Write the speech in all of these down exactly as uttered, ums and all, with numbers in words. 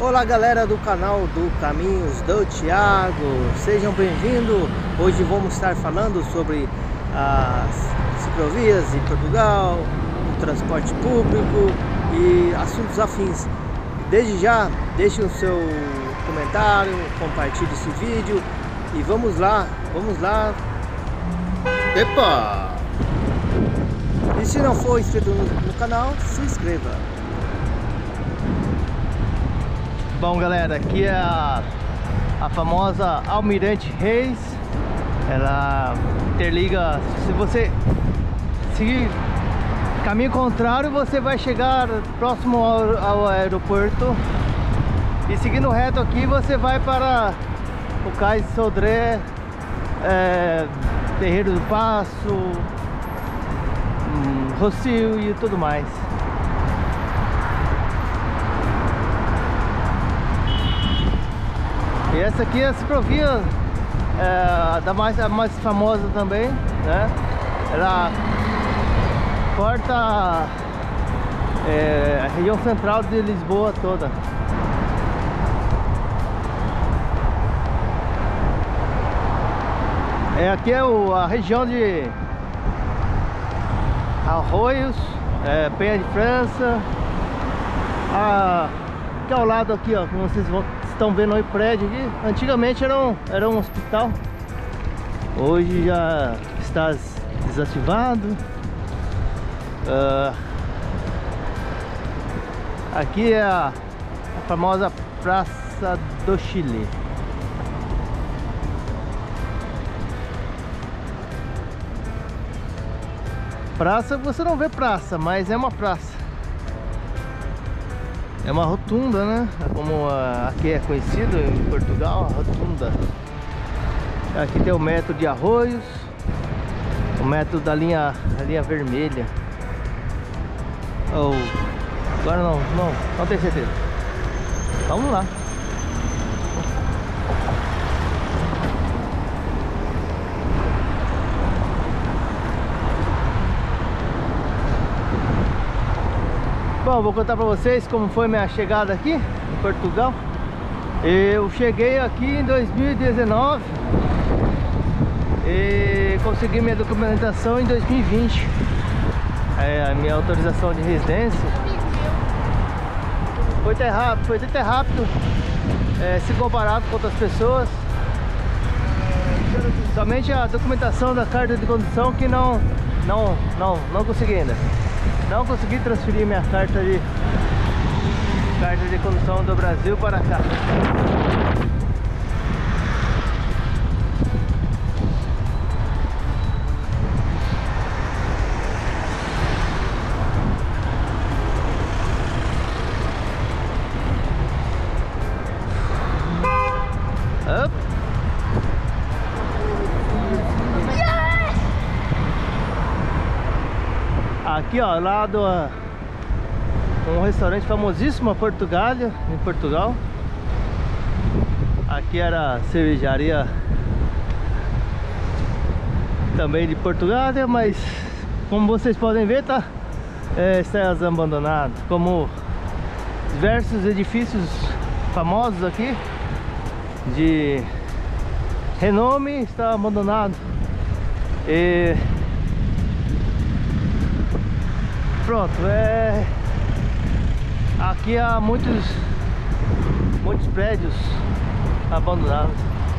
Olá galera do canal do Caminhos do Thiago, sejam bem-vindos. Hoje vamos estar falando sobre as ciclovias em Portugal, o transporte público e assuntos afins. Desde já, deixe o seu comentário, compartilhe esse vídeo e vamos lá, vamos lá. Epa! E se não for inscrito no, no canal, se inscreva. Bom galera, aqui é a, a famosa Almirante Reis. Ela interliga, se você seguir caminho contrário, você vai chegar próximo ao, ao aeroporto. E seguindo reto aqui, você vai para o Cais de Sodré, é, Terreiro do Passo, hum, Rocio e tudo mais. E essa aqui é a ciclovia é, da mais, a mais famosa também, né? Ela corta é, a região central de Lisboa toda. É, aqui é o, a região de Arroios, é, Penha de França. A, aqui ao lado aqui, ó, como vocês vão estão vendo aí o prédio aqui, antigamente era um, era um hospital, hoje já está desativado. Uh, aqui é a, a famosa Praça do Chile. Praça, você não vê praça, mas é uma praça. É uma rotunda, né? Como a, aqui é conhecido em Portugal, a rotunda. Aqui tem o metro de Arroios, o metro da linha, a linha vermelha. Oh, agora não, não, não tenho certeza. Vamos lá. Bom, vou contar pra vocês como foi minha chegada aqui em Portugal. Eu cheguei aqui em dois mil e dezenove e consegui minha documentação em dois mil e vinte. É, a minha autorização de residência. Foi até rápido, foi até rápido é, se comparado com outras pessoas. Somente a documentação da carta de condução que não, não, não, não consegui ainda. Não consegui transferir minha carta de carta de condução do Brasil para cá. Up. Aqui ó, lá do um restaurante famosíssimo a Portugália, em Portugal. Aqui era a cervejaria também de Portugália, mas como vocês podem ver, tá é, está abandonado. Como diversos edifícios famosos aqui de renome está abandonado. E pronto, é... aqui há muitos muitos prédios abandonados.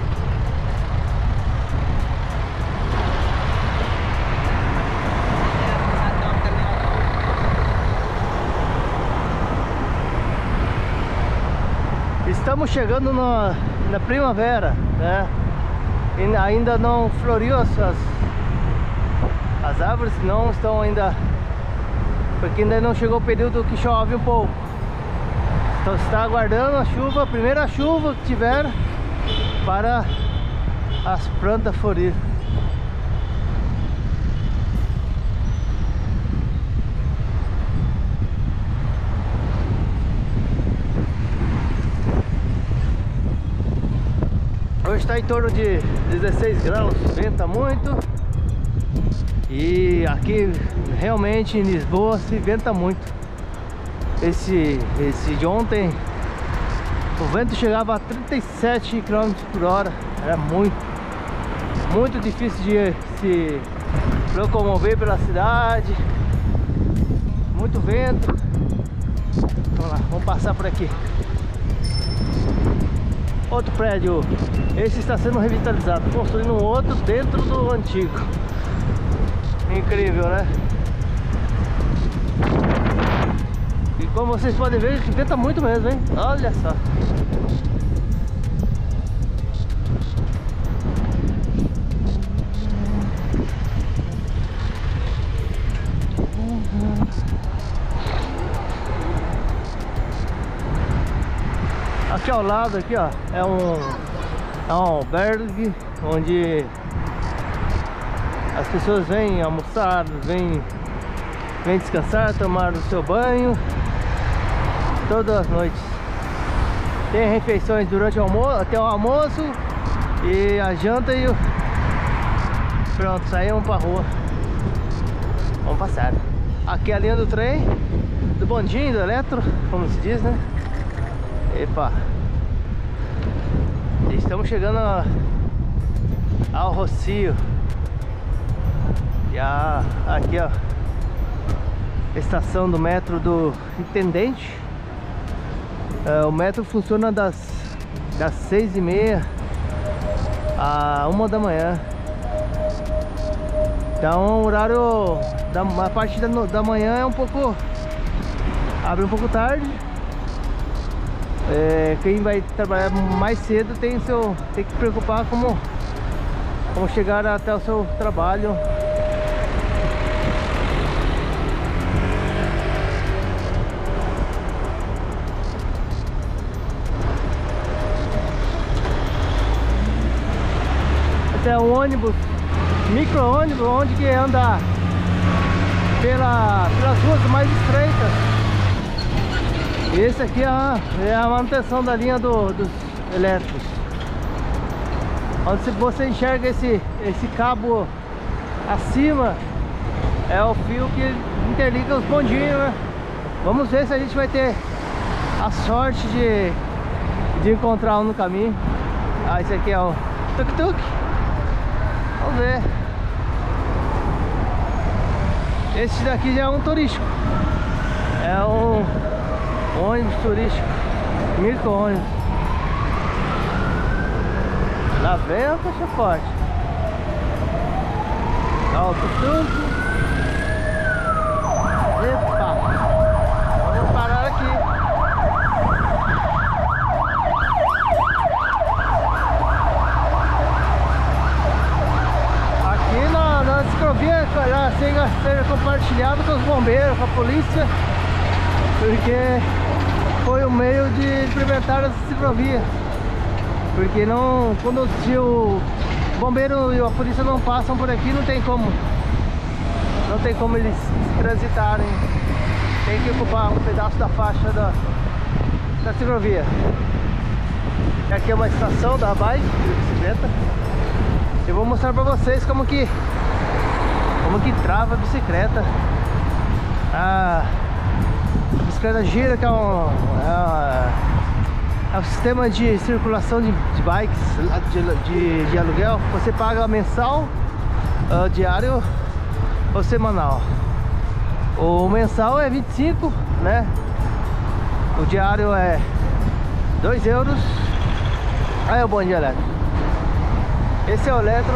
Estamos chegando na, na primavera, né? E ainda não floriu as, as, as árvores, não estão ainda, porque ainda não chegou o período que chove um pouco. Então está aguardando a chuva, a primeira chuva que tiver, para as plantas florir. Hoje está em torno de dezesseis graus, venta muito. E aqui realmente em Lisboa se venta muito. Esse, esse de ontem O vento chegava a trinta e sete quilômetros por hora. Era muito, muito difícil de se locomover pela cidade. Muito vento. Vamos lá, vamos passar por aqui. Outro prédio. Esse está sendo revitalizado, construindo um outro dentro do antigo. Incrível, né? E como vocês podem ver, venta muito mesmo, hein? Olha só. Aqui ao lado, aqui ó, é um, é um albergue onde as pessoas vêm almoçar, vêm, vêm descansar, tomar o seu banho todas as noites. Tem refeições durante o almoço, até o almoço e a janta e o... Pronto, saímos pra rua. Vamos passar. Aqui é a linha do trem, do bondinho, do eletro, como se diz, né? Epa! Estamos chegando a, ao Rocio. E a, aqui ó, estação do metro do Intendente. É, o metro funciona das, das seis e meia a uma da manhã. Então o horário da, a parte da, da manhã é um pouco, abre um pouco tarde. É, quem vai trabalhar mais cedo tem, seu, tem que se preocupar como, como chegar até o seu trabalho. Esse é um ônibus, micro-ônibus, onde que anda pela, pelas ruas mais estreitas. Esse aqui é a, é a manutenção da linha do, dos elétricos. Onde você enxerga esse, esse cabo acima, é o fio que interliga os bondinhos, né? Vamos ver se a gente vai ter a sorte de, de encontrar um no caminho. Ah, esse aqui é o tuk-tuk. Vamos ver. Esse daqui já é um turístico. É um ônibus turístico, micro-ônibus. Lá vem a caixa forte. Ó, o tuk-tuk. Epa! Vamos parar aqui. Aqui na, na ciclovia já seja compartilhado com os bombeiros, com a polícia, porque foi o meio de implementar essa ciclovia. Porque não, quando se o bombeiro e a polícia não passam por aqui, não tem como, não tem como eles transitarem. Tem que ocupar um pedaço da faixa da, da ciclovia. Aqui é uma estação da bike de bicicleta. Eu vou mostrar pra vocês como que como que trava a bicicleta. A bicicleta gira, que é um, é, é um sistema de circulação de, de bikes de, de, de aluguel. Você paga mensal, uh, diário ou semanal. O mensal é vinte e cinco, né? O diário é dois euros. Aí é o bonde elétrico. Esse é o eletro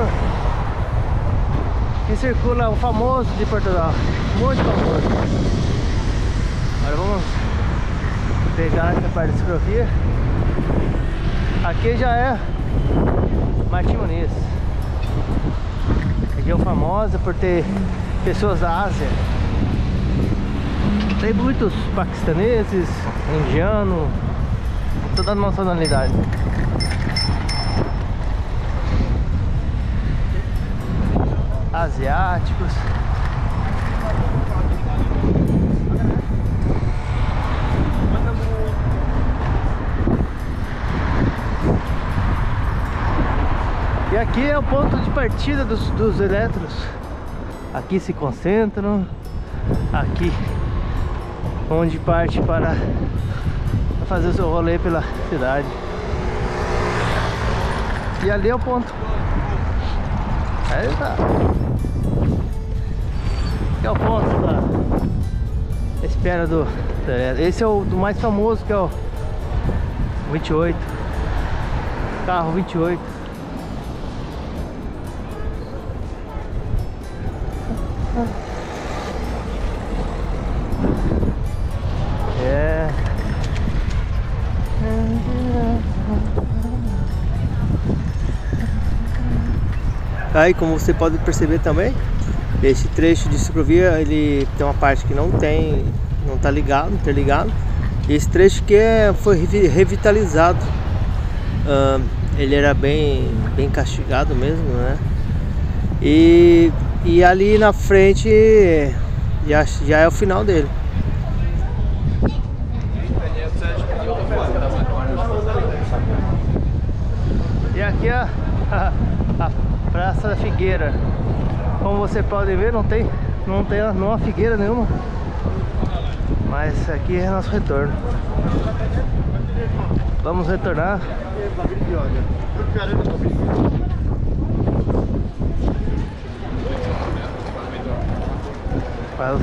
que circula, o famoso de Portugal. Muito famoso. Agora vamos pegar essa parte da ciclovia. Aqui já é Martim Muniz. Região famosa por ter pessoas da Ásia. Tem muitos paquistaneses, indianos, toda a nacionalidade. Asiáticos. E aqui é o ponto de partida dos, dos elétricos. Aqui se concentram. Aqui onde parte para a fazer o seu rolê pela cidade. E ali é o ponto. Aí tá. Aqui é o ponto da espera do... Esse é o do mais famoso, que é o vinte e oito. Carro vinte e oito. É. Aí, como você pode perceber também, esse trecho de ciclovia, ele tem uma parte que não tem, não tá ligado, não interligado. Esse trecho que é, foi revitalizado. Uh, ele era bem, bem castigado mesmo, né? E, e ali na frente já, já é o final dele. E aqui é a, a Praça da Figueira. Como você pode ver, não tem, não tem uma figueira nenhuma. Mas aqui é nosso retorno. Vamos retornar. Para...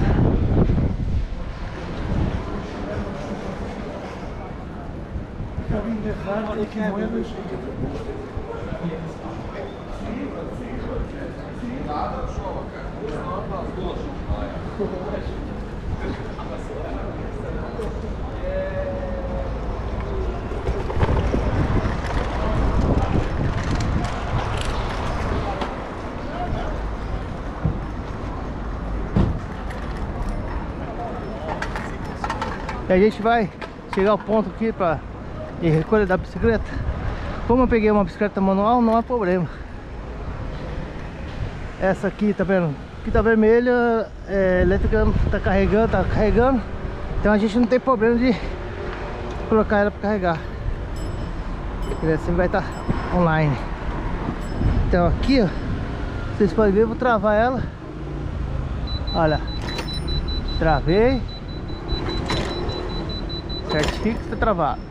E a gente vai chegar ao ponto aqui para recolher da bicicleta. Como eu peguei uma bicicleta manual, não há problema. Essa aqui, tá vendo? Aqui tá vermelha, é, elétrica tá carregando, tá carregando. Então a gente não tem problema de colocar ela para carregar. Ele assim vai estar online. Então aqui, ó, vocês podem ver, eu vou travar ela. Olha, travei. Certifica que está travado.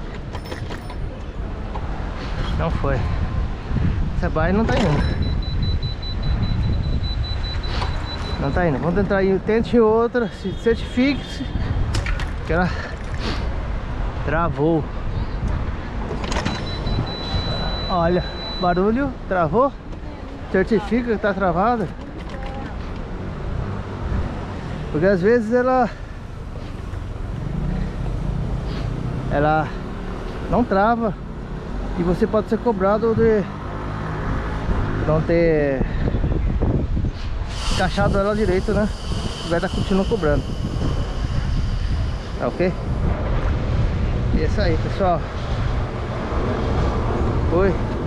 Não foi. Essa barra não tá indo. Não tá indo. Vamos tentar aí. Tente outra. Se certifique-se que ela travou. Olha, barulho. Travou. Certifica que tá travada. Porque às vezes ela ela não trava e você pode ser cobrado de não ter encaixado ela direito, né? Vai estar continuando cobrando. Tá ok? E é isso aí, pessoal. Oi.